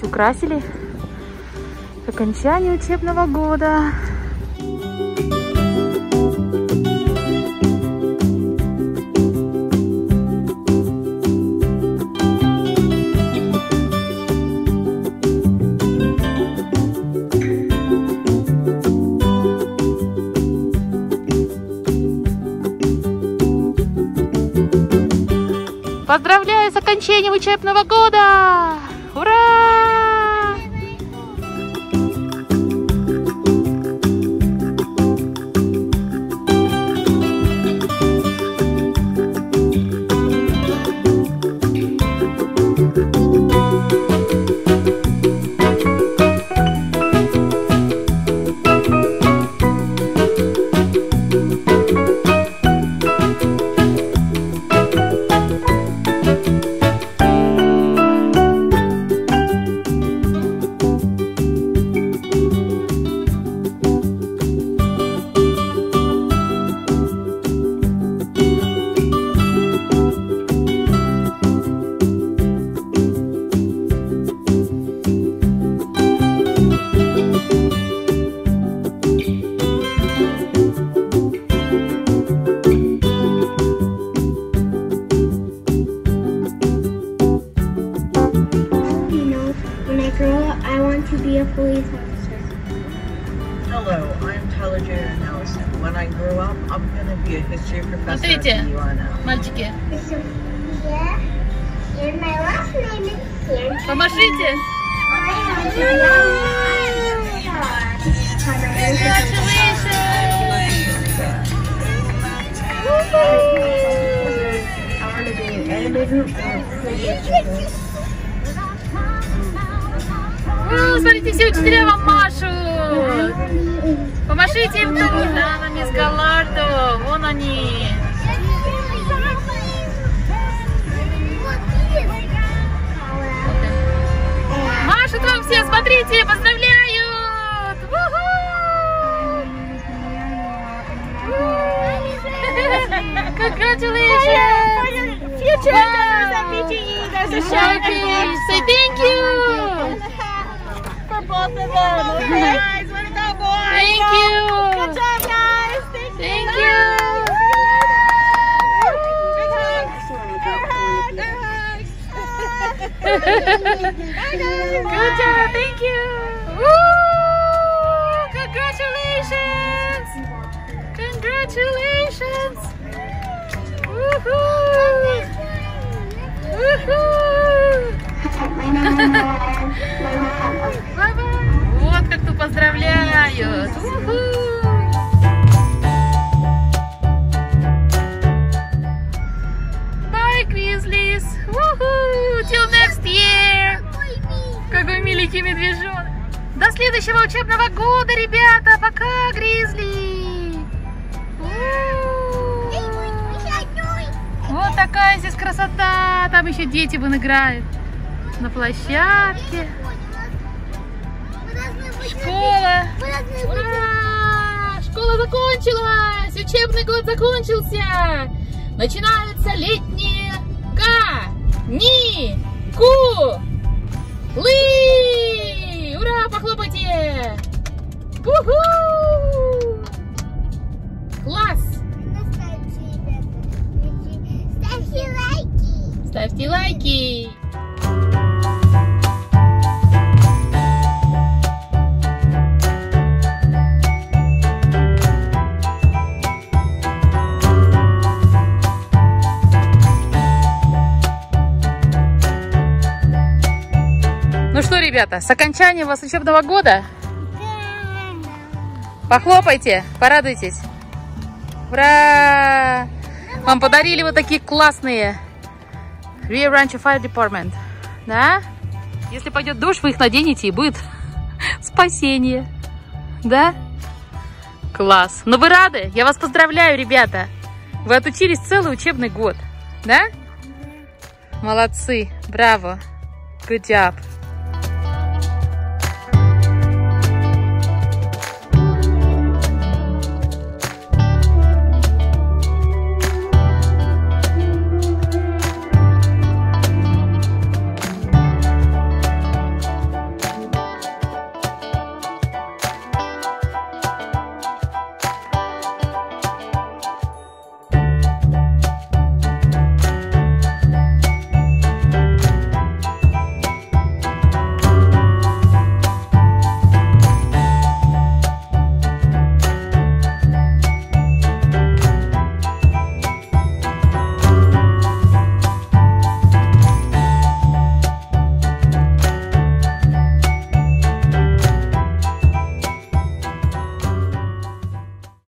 украсили к окончанию учебного года. Поздравляю с окончанием учебного года! Ура! To be a police officer. Hello, I'm Tyler J. Nelson. When I grow up, I'm going to be a history professor at the UNO. Мальчики. And my last name is Sandra. Помашите. Смотрите, все учителя вам машут. Помашите им тоже. Да, на мисс Галлардо. Вон они. Машут вам все, смотрите, поздравляют. Congratulations. Future does at BGE. There's a show. Say thank you. Both of them. Okay, guys, way to go, boys. Thank you. Good job, guys. Thank you. Big hugs. Good job. Thank you. Woo! Congratulations. Congratulations. Woohoo! Woohoo! Вот как тут поздравляют! Bye, Grizzlies! Till next year! Какой миленький медвежонок! До следующего учебного года, ребята! Пока, Гризли! Вот такая здесь красота! Там еще дети вон играют на площадке. Школа! Ура! Школа закончилась! Учебный год закончился! Начинаются летние каникулы! Ура! Похлопайте! У-ху! Класс! Ставьте лайки. Ставьте лайки! Ну что, ребята, с окончанием вас учебного года. Похлопайте, порадуйтесь. Ура! Вам подарили вот такие классные Rio Rancho Fire Department. Да? Если пойдет дождь, вы их наденете, и будет спасение. Да? Класс. Но вы рады? Я вас поздравляю, ребята. Вы отучились целый учебный год. Да? Молодцы. Браво. Good job.